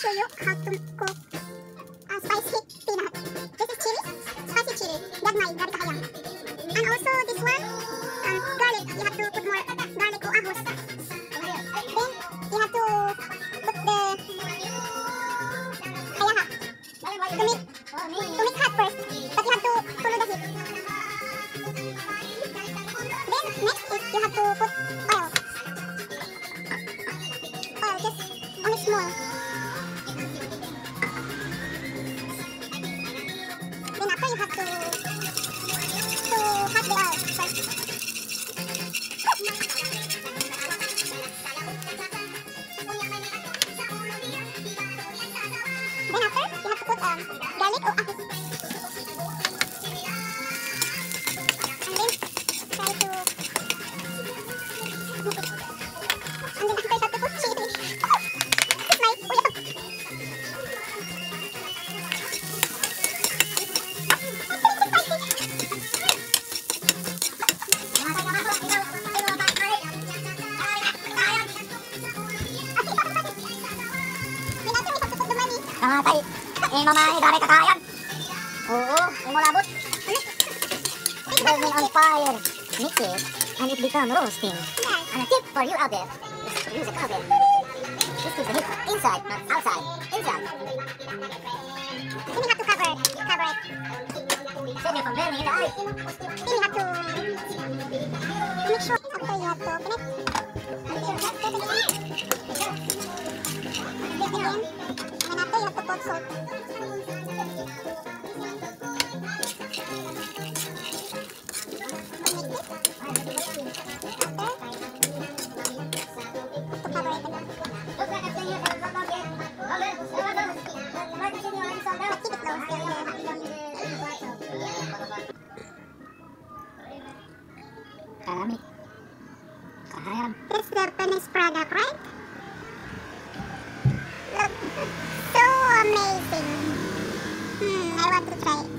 show you how to cook spicy peanut. This is chili, spicy chili. That's my dari kahayang. And also this one, garlic. You have to put more garlic or ahos. Then you have to put the kayaha to make hot first. But you have to follow the heat. Then next is you have to put oil. Oil just only small. Then after you have to hot the oil first. Then after you have to put garlic or ahos. And then try to mix it. And then after you have to put chili. It's nice. Tay, mamay dari kakayan. Oo, imo labot. Put it on fire. Mix it, and it become roasting. And a tip for you out there is to use a oven. This keeps the heat inside, not outside. Inside. Then you have to cover it. Save it from burning in the eye. Then you have to make sure after you have to open it. Until you have to open it. Then again. And after you have to put salt. Karami. Kahayam. That's the finished product, right? Look, so amazing. I want to try it.